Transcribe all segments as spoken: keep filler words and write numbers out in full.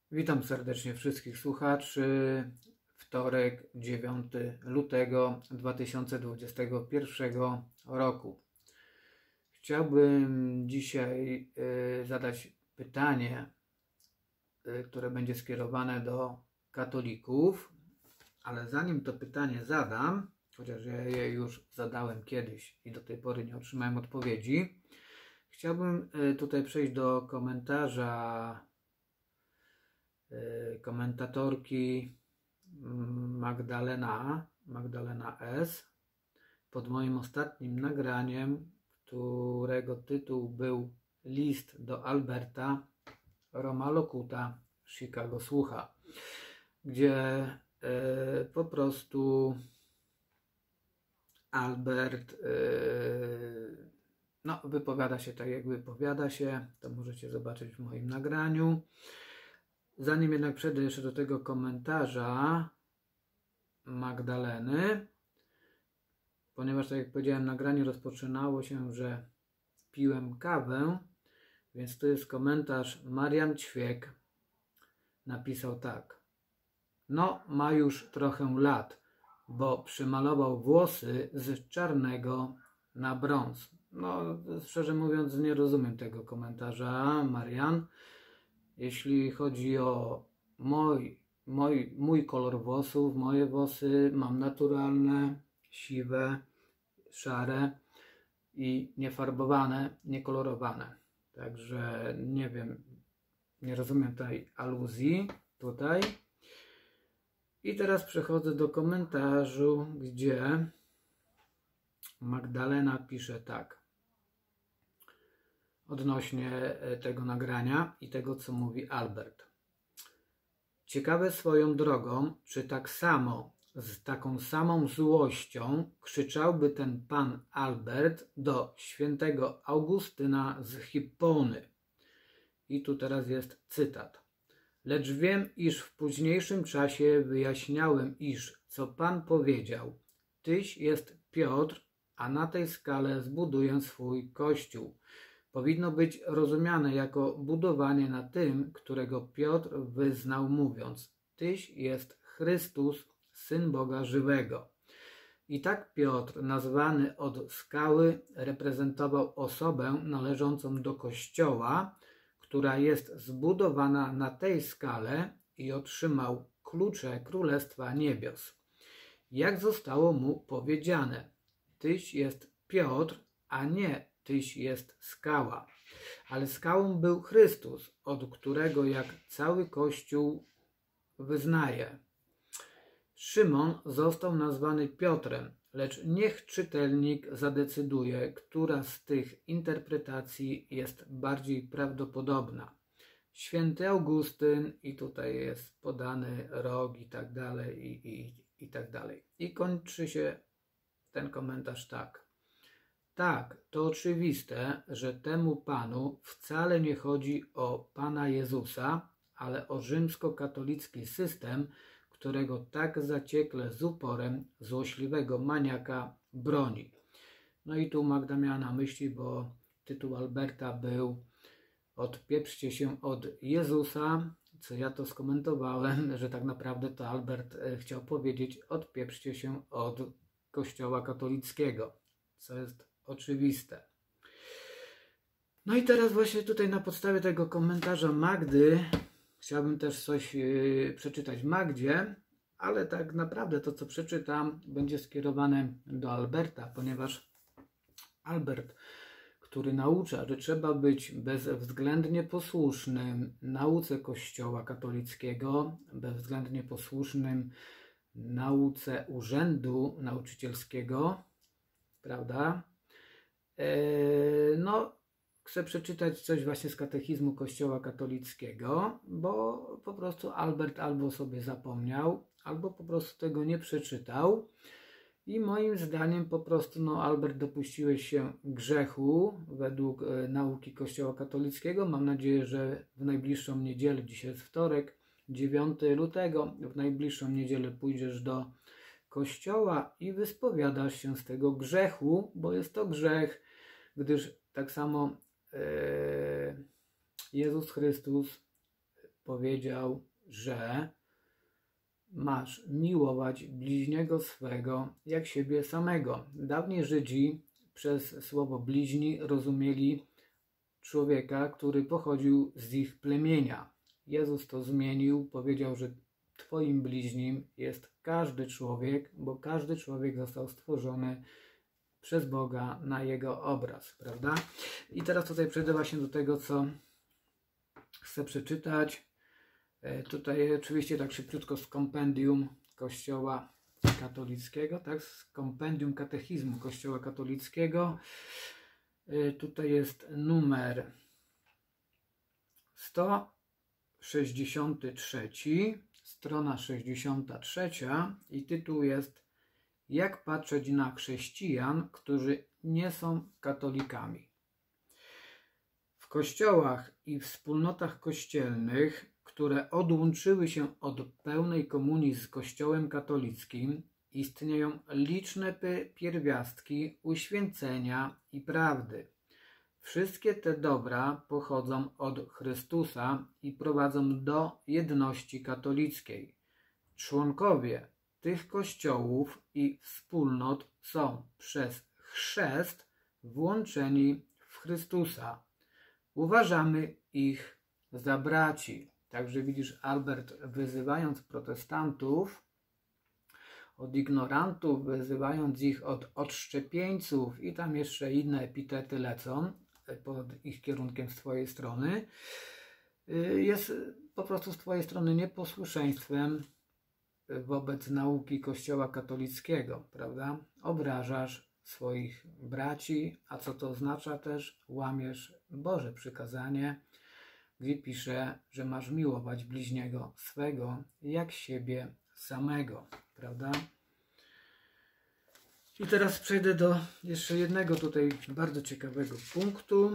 Witam serdecznie wszystkich słuchaczy. Wtorek, dziewiątego lutego dwa tysiące dwudziestego pierwszego roku. Chciałbym dzisiaj y, zadać pytanie, y, które będzie skierowane do katolików, ale zanim to pytanie zadam, chociaż ja je już zadałem kiedyś i do tej pory nie otrzymałem odpowiedzi, chciałbym y, tutaj przejść do komentarza komentatorki Magdalena, Magdalena S. pod moim ostatnim nagraniem, którego tytuł był List do Alberta, Roma Locuta, Chicago słucha, gdzie e, po prostu Albert e, no, wypowiada się tak, jak wypowiada się. To możecie zobaczyć w moim nagraniu. Zanim jednak przejdę jeszcze do tego komentarza Magdaleny, ponieważ tak jak powiedziałem, nagranie rozpoczynało się, że piłem kawę, więc to jest komentarz. Marian Ćwiek napisał tak: no, ma już trochę lat, bo przymalował włosy z czarnego na brąz. No, szczerze mówiąc, nie rozumiem tego komentarza, Marian. Jeśli chodzi o mój, mój, mój kolor włosów, moje włosy mam naturalne, siwe, szare i niefarbowane, niekolorowane. Także nie wiem, nie rozumiem tej aluzji tutaj. I teraz przechodzę do komentarzu, gdzie Magdalena pisze tak odnośnie tego nagrania i tego, co mówi Albert. Ciekawe swoją drogą, czy tak samo, z taką samą złością krzyczałby ten pan Albert do świętego Augustyna z Hippony. I tu teraz jest cytat. Lecz wiem, iż w późniejszym czasie wyjaśniałem, iż co pan powiedział, tyś jest Piotr, a na tej skale zbuduję swój kościół. Powinno być rozumiane jako budowanie na tym, którego Piotr wyznał, mówiąc: tyś jest Chrystus, Syn Boga żywego. I tak Piotr, nazwany od skały, reprezentował osobę należącą do Kościoła, która jest zbudowana na tej skale, i otrzymał klucze Królestwa Niebios. Jak zostało mu powiedziane, tyś jest Piotr, a nie tyś jest skała. Ale skałą był Chrystus, od którego jak cały Kościół wyznaje. Szymon został nazwany Piotrem, lecz niech czytelnik zadecyduje, która z tych interpretacji jest bardziej prawdopodobna. Święty Augustyn, i tutaj jest podany rok i tak dalej, i, i, i tak dalej. I kończy się ten komentarz tak. Tak, to oczywiste, że temu Panu wcale nie chodzi o Pana Jezusa, ale o rzymskokatolicki system, którego tak zaciekle z uporem złośliwego maniaka broni. No i tu Magda miała na myśli, bo tytuł Alberta był Odpieprzcie się od Jezusa, co ja to skomentowałem, że tak naprawdę to Albert chciał powiedzieć: odpieprzcie się od Kościoła katolickiego, co jest oczywiste. No i teraz właśnie tutaj na podstawie tego komentarza Magdy chciałbym też coś yy, przeczytać Magdzie, ale tak naprawdę to, co przeczytam, będzie skierowane do Alberta, ponieważ Albert, który naucza, że trzeba być bezwzględnie posłusznym nauce Kościoła katolickiego, bezwzględnie posłusznym nauce urzędu nauczycielskiego, prawda? Eee, no, chcę przeczytać coś właśnie z katechizmu Kościoła katolickiego, bo po prostu Albert albo sobie zapomniał, albo po prostu tego nie przeczytał. I moim zdaniem po prostu no, Albert, dopuściłeś się grzechu według e, nauki Kościoła katolickiego. Mam nadzieję, że w najbliższą niedzielę, dzisiaj jest wtorek, dziewiątego lutego, w najbliższą niedzielę pójdziesz do Kościoła i wyspowiadasz się z tego grzechu, bo jest to grzech, gdyż tak samo e, Jezus Chrystus powiedział, że masz miłować bliźniego swego jak siebie samego. Dawniej Żydzi przez słowo bliźni rozumieli człowieka, który pochodził z ich plemienia. Jezus to zmienił, powiedział, że Twoim bliźnim jest każdy człowiek, bo każdy człowiek został stworzony przez Boga na Jego obraz, prawda? I teraz tutaj przejdę właśnie do tego, co chcę przeczytać. Tutaj oczywiście tak szybciutko z kompendium Kościoła katolickiego, tak? Z kompendium katechizmu Kościoła katolickiego. Tutaj jest numer sto sześćdziesiąty trzeci, strona sześćdziesiąta trzecia i tytuł jest Jak patrzeć na chrześcijan, którzy nie są katolikami. W kościołach i wspólnotach kościelnych, które odłączyły się od pełnej komunii z Kościołem katolickim, istnieją liczne pierwiastki uświęcenia i prawdy. Wszystkie te dobra pochodzą od Chrystusa i prowadzą do jedności katolickiej. Członkowie tych kościołów i wspólnot są przez chrzest włączeni w Chrystusa. Uważamy ich za braci. Także widzisz, Albert, wyzywając protestantów od ignorantów, wyzywając ich od odszczepieńców i tam jeszcze inne epitety lecą pod ich kierunkiem z Twojej strony, jest po prostu z Twojej strony nieposłuszeństwem wobec nauki Kościoła katolickiego, prawda? Obrażasz swoich braci, a co to oznacza też? Łamiesz Boże przykazanie, gdzie pisze, że masz miłować bliźniego swego jak siebie samego, prawda? I teraz przejdę do jeszcze jednego tutaj bardzo ciekawego punktu.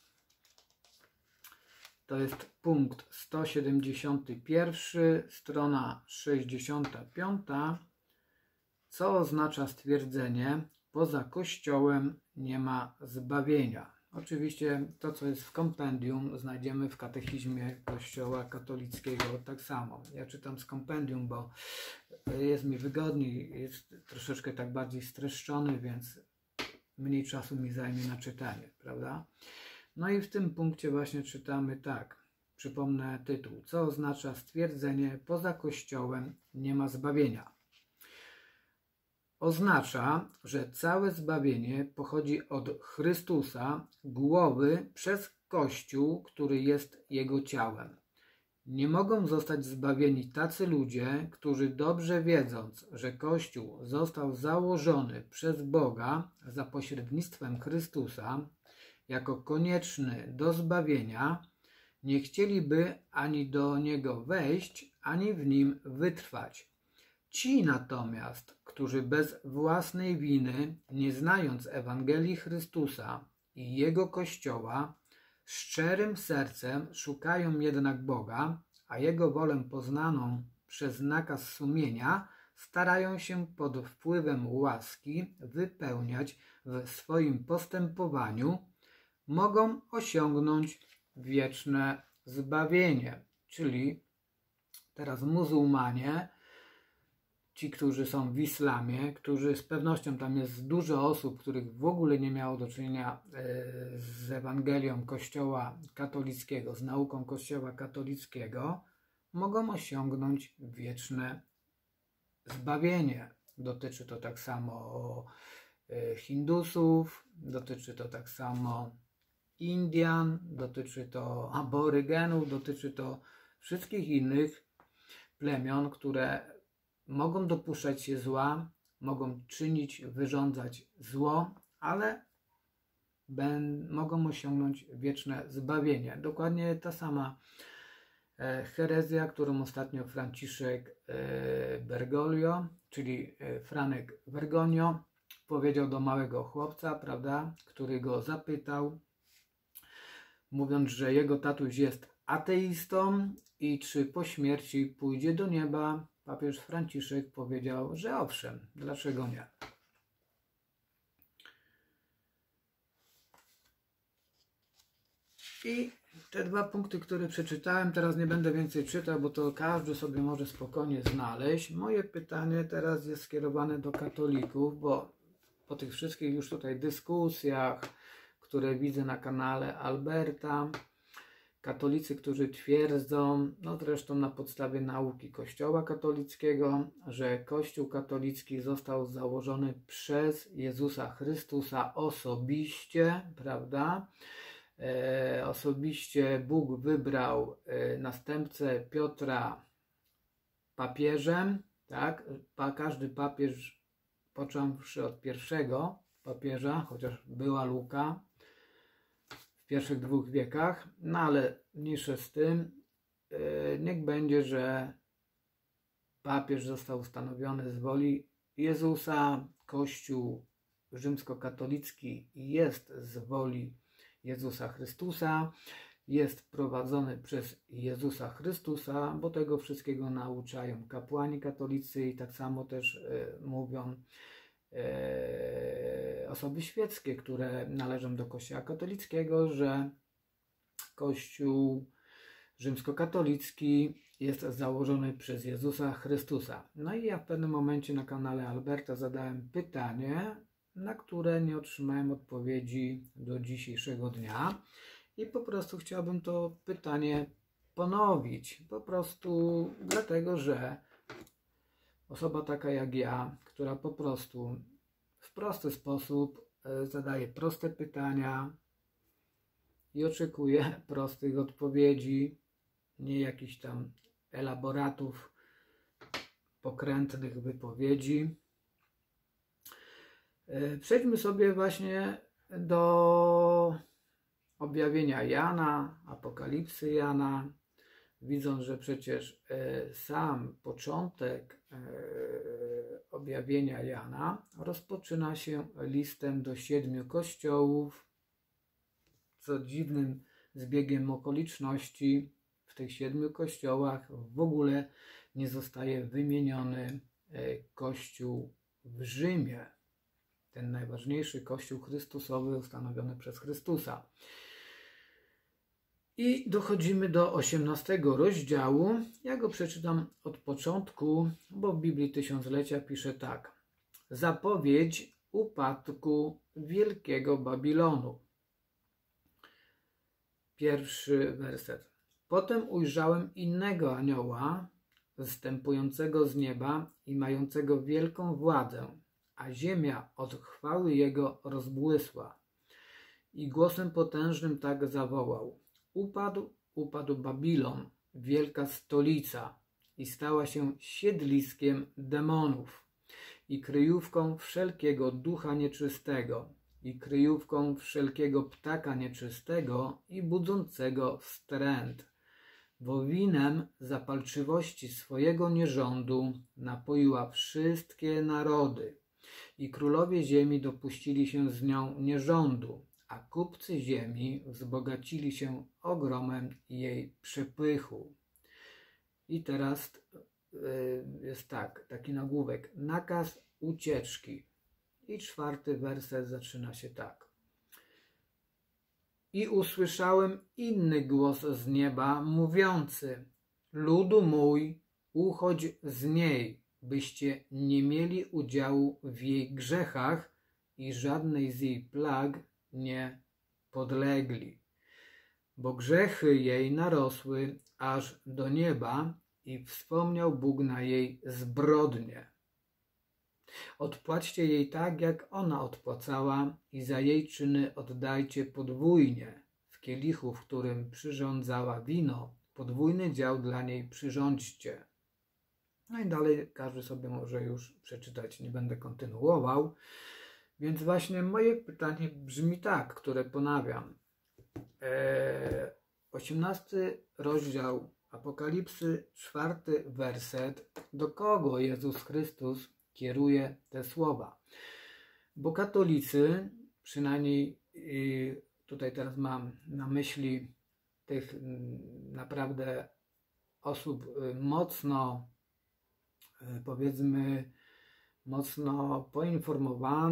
To jest punkt sto siedemdziesiąty pierwszy, strona sześćdziesiąta piąta. Co oznacza stwierdzenie, poza Kościołem nie ma zbawienia? Oczywiście to, co jest w kompendium, znajdziemy w katechizmie Kościoła katolickiego tak samo. Ja czytam z kompendium, bo jest mi wygodniej, jest troszeczkę tak bardziej streszczony, więc mniej czasu mi zajmie na czytanie, prawda? No i w tym punkcie właśnie czytamy tak, przypomnę tytuł. Co oznacza stwierdzenie, poza Kościołem nie ma zbawienia? Oznacza, że całe zbawienie pochodzi od Chrystusa, głowy, przez Kościół, który jest Jego ciałem. Nie mogą zostać zbawieni tacy ludzie, którzy dobrze wiedząc, że Kościół został założony przez Boga za pośrednictwem Chrystusa, jako konieczny do zbawienia, nie chcieliby ani do Niego wejść, ani w Nim wytrwać. Ci natomiast, którzy bez własnej winy, nie znając Ewangelii Chrystusa i Jego Kościoła, szczerym sercem szukają jednak Boga, a Jego wolę poznaną przez nakaz sumienia, starają się pod wpływem łaski wypełniać w swoim postępowaniu, mogą osiągnąć wieczne zbawienie. Czyli teraz muzułmanie, ci, którzy są w islamie, którzy z pewnością tam jest dużo osób, których w ogóle nie miało do czynienia z Ewangelią Kościoła katolickiego, z nauką Kościoła katolickiego, mogą osiągnąć wieczne zbawienie. Dotyczy to tak samo Hindusów, dotyczy to tak samo Indian, dotyczy to aborygenów, dotyczy to wszystkich innych plemion, które mogą dopuszczać się zła, mogą czynić, wyrządzać zło, ale ben, mogą osiągnąć wieczne zbawienie. Dokładnie ta sama e, herezja, którą ostatnio Franciszek e, Bergoglio, czyli e, Franek Bergonio, powiedział do małego chłopca, prawda, który go zapytał, mówiąc, że jego tatuś jest ateistą i czy po śmierci pójdzie do nieba. Papież Franciszek powiedział, że owszem, dlaczego nie? I te dwa punkty, które przeczytałem, teraz nie będę więcej czytał, bo to każdy sobie może spokojnie znaleźć. Moje pytanie teraz jest skierowane do katolików, bo po tych wszystkich już tutaj dyskusjach, które widzę na kanale Alberta, katolicy, którzy twierdzą, no zresztą na podstawie nauki Kościoła katolickiego, że Kościół katolicki został założony przez Jezusa Chrystusa osobiście, prawda? E, osobiście Bóg wybrał e, następcę Piotra papieżem, tak? Pa, każdy papież, począwszy od pierwszego papieża, chociaż była luka w pierwszych dwóch wiekach, no ale mniejsze z tym, e, niech będzie, że papież został ustanowiony z woli Jezusa, Kościół rzymskokatolicki jest z woli Jezusa Chrystusa, jest prowadzony przez Jezusa Chrystusa, bo tego wszystkiego nauczają kapłani katolicy i tak samo też e, mówią e, osoby świeckie, które należą do Kościoła katolickiego, że Kościół rzymskokatolicki jest założony przez Jezusa Chrystusa. No i ja w pewnym momencie na kanale Alberta zadałem pytanie, na które nie otrzymałem odpowiedzi do dzisiejszego dnia i po prostu chciałbym to pytanie ponowić. Po prostu dlatego, że osoba taka jak ja, która po prostu w prosty sposób zadaje proste pytania i oczekuje prostych odpowiedzi, nie jakichś tam elaboratów, pokrętnych wypowiedzi. Przejdźmy sobie właśnie do objawienia Jana, Apokalipsy Jana, widząc, że przecież sam początek objawienia Jana rozpoczyna się listem do siedmiu kościołów. Co dziwnym zbiegiem okoliczności, w tych siedmiu kościołach w ogóle nie zostaje wymieniony kościół w Rzymie. Ten najważniejszy kościół chrystusowy ustanowiony przez Chrystusa. I dochodzimy do osiemnastego rozdziału. Ja go przeczytam od początku, bo w Biblii Tysiąclecia pisze tak. Zapowiedź upadku Wielkiego Babilonu. Pierwszy werset. Potem ujrzałem innego anioła, zstępującego z nieba i mającego wielką władzę, a ziemia od chwały jego rozbłysła. I głosem potężnym tak zawołał. Upadł, upadł Babilon, wielka stolica, i stała się siedliskiem demonów i kryjówką wszelkiego ducha nieczystego, i kryjówką wszelkiego ptaka nieczystego i budzącego wstręt, bo winem zapalczywości swojego nierządu napoiła wszystkie narody i królowie ziemi dopuścili się z nią nierządu, a kupcy ziemi wzbogacili się ogromem jej przepychu. I teraz jest tak, taki nagłówek, nakaz ucieczki. I czwarty werset zaczyna się tak. I usłyszałem inny głos z nieba, mówiący: ludu mój, uchodź z niej, byście nie mieli udziału w jej grzechach i żadnej z jej plag nie podlegli. Bo grzechy jej narosły aż do nieba i wspomniał Bóg na jej zbrodnie. Odpłaćcie jej tak, jak ona odpłacała, i za jej czyny oddajcie podwójnie. W kielichu, w którym przyrządzała wino, podwójny dział dla niej przyrządźcie. No i dalej każdy sobie może już przeczytać, nie będę kontynuował. Więc właśnie moje pytanie brzmi tak, które ponawiam. Eee, osiemnasty rozdział Apokalipsy, czwarty werset. Do kogo Jezus Chrystus kieruje te słowa? Bo katolicy, przynajmniej tutaj teraz mam na myśli tych naprawdę osób mocno, powiedzmy, mocno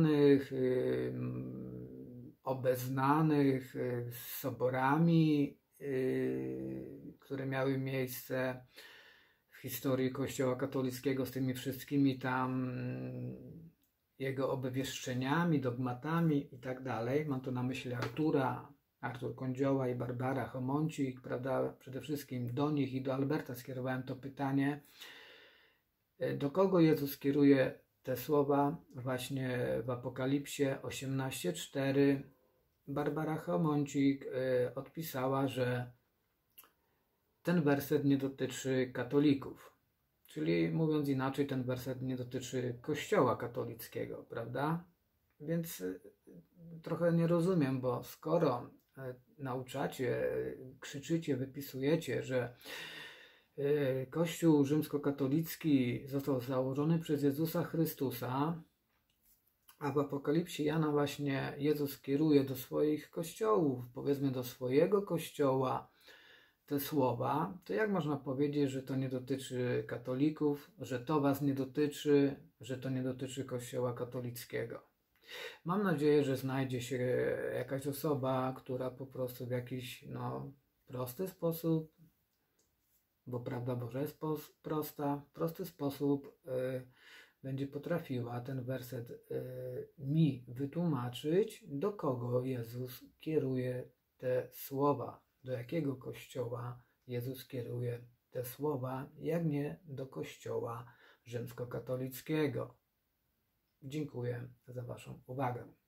poinformowanych, obeznanych z soborami yy, które miały miejsce w historii Kościoła katolickiego z tymi wszystkimi tam jego obwieszczeniami, dogmatami i tak dalej. Mam tu na myśli Artura, Artur Kądzioła i Barbara Chomącik, prawda? Przede wszystkim do nich i do Alberta skierowałem to pytanie, do kogo Jezus kieruje te słowa właśnie w Apokalipsie osiemnaście cztery. Barbara Chomącik odpisała, że ten werset nie dotyczy katolików. Czyli mówiąc inaczej, ten werset nie dotyczy Kościoła katolickiego, prawda? Więc trochę nie rozumiem, bo skoro nauczacie, krzyczycie, wypisujecie, że Kościół rzymskokatolicki został założony przez Jezusa Chrystusa, a w Apokalipsie Jana właśnie Jezus kieruje do swoich kościołów, powiedzmy do swojego kościoła te słowa, to jak można powiedzieć, że to nie dotyczy katolików, że to was nie dotyczy, że to nie dotyczy Kościoła katolickiego? Mam nadzieję, że znajdzie się jakaś osoba, która po prostu w jakiś no, prosty sposób, bo prawda Boża jest prosta, w prosty sposób y, będzie potrafiła ten werset y, mi wytłumaczyć, do kogo Jezus kieruje te słowa, do jakiego kościoła Jezus kieruje te słowa, jak nie do Kościoła rzymskokatolickiego. Dziękuję za waszą uwagę.